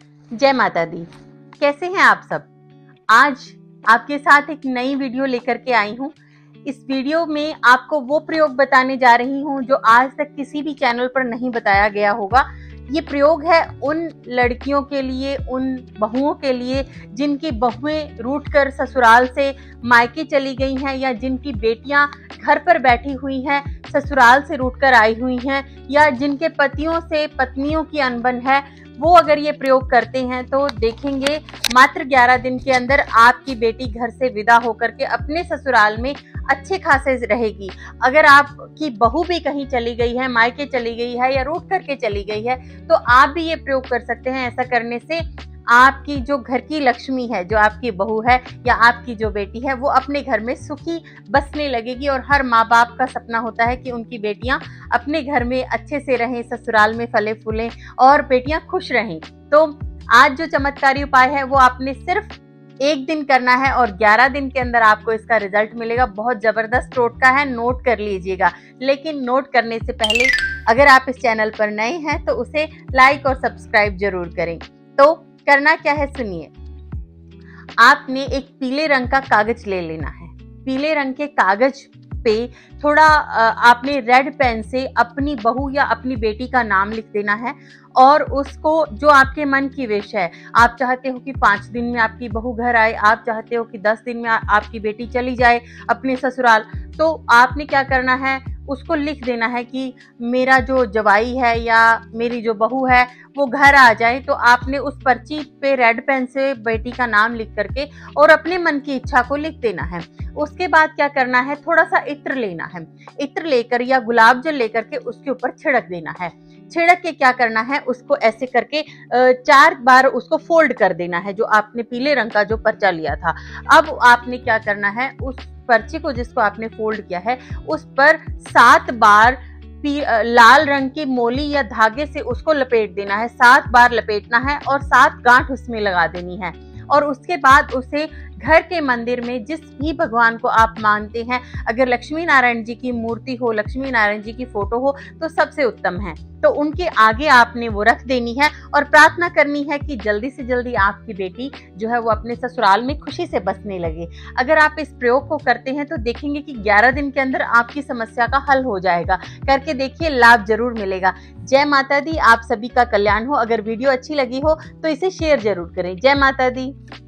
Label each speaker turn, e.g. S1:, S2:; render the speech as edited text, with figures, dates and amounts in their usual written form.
S1: जय माता दी। कैसे हैं आप सब? आज आपके साथ एक नई वीडियो लेकर के आई हूँ। इस वीडियो में आपको वो प्रयोग बताने जा रही हूँ जो आज तक किसी भी चैनल पर नहीं बताया गया होगा। ये प्रयोग है उन लड़कियों के लिए, उन बहुओं के लिए जिनकी बहुएं रूठकर ससुराल से मायके चली गई हैं, या जिनकी बेटियां घर पर बैठी हुई हैं, ससुराल से रूठकर आई हुई हैं, या जिनके पतियों से पत्नियों की अनबन है। वो अगर ये प्रयोग करते हैं तो देखेंगे मात्र 11 दिन के अंदर आपकी बेटी घर से विदा होकर के अपने ससुराल में अच्छे खासे रहेगी। अगर आपकी बहू भी कहीं चली गई है, मायके चली गई है या रूठ करके चली गई है, तो आप भी ये प्रयोग कर सकते हैं। ऐसा करने से आपकी जो घर की लक्ष्मी है, जो आपकी बहू है या आपकी जो बेटी है, वो अपने घर में सुखी बसने लगेगी। और हर माँ बाप का सपना होता है कि उनकी बेटियां अपने घर में अच्छे से रहें, ससुराल में फले फूलें और बेटियां खुश रहें। तो आज जो चमत्कारी उपाय है वो आपने सिर्फ एक दिन करना है और 11 दिन के अंदर आपको इसका रिजल्ट मिलेगा। बहुत जबरदस्त टोटका है, नोट कर लीजिएगा। लेकिन नोट करने से पहले अगर आप इस चैनल पर नए हैं तो उसे लाइक और सब्सक्राइब जरूर करें। तो करना क्या है सुनिए। आपने एक पीले रंग का कागज ले लेना है। पीले रंग के कागज पे थोड़ा आपने रेड पेन से अपनी बहू या अपनी बेटी का नाम लिख देना है। और उसको जो आपके मन की विश है, आप चाहते हो कि 5 दिन में आपकी बहू घर आए, आप चाहते हो कि 10 दिन में आपकी बेटी चली जाए अपने ससुराल, तो आपने क्या करना है, उसको लिख देना है कि मेरा जो जवाई है या मेरी जो बहू है वो घर आ जाए। तो आपने उस पर्ची पे रेड पेन से बेटी का नाम लिख करके और अपने मन की इच्छा को लिख देना है। उसके बाद क्या करना है, थोड़ा सा इत्र लेना है। इत्र लेकर या गुलाब जल लेकर के उसके ऊपर छिड़क देना है। छिड़क के क्या करना है, उसको ऐसे करके 4 बार उसको फोल्ड कर देना है, जो आपने पीले रंग का जो पर्चा लिया था। अब आपने क्या करना है, उस पर्ची को जिसको आपने फोल्ड किया है उस पर 7 बार लाल रंग की मोली या धागे से उसको लपेट देना है। 7 बार लपेटना है और 7 गांठ उसमें लगा देनी है। और उसके बाद उसे घर के मंदिर में जिस भी भगवान को आप मानते हैं, अगर लक्ष्मी नारायण जी की मूर्ति हो, लक्ष्मी नारायण जी की फोटो हो तो सबसे उत्तम है, तो उनके आगे आपने वो रख देनी है और प्रार्थना करनी है कि जल्दी से जल्दी आपकी बेटी जो है वो अपने ससुराल में खुशी से बसने लगे। अगर आप इस प्रयोग को करते हैं तो देखेंगे कि 11 दिन के अंदर आपकी समस्या का हल हो जाएगा। करके देखिए, लाभ जरूर मिलेगा। जय माता दी। आप सभी का कल्याण हो। अगर वीडियो अच्छी लगी हो तो इसे शेयर जरूर करें। जय माता दी।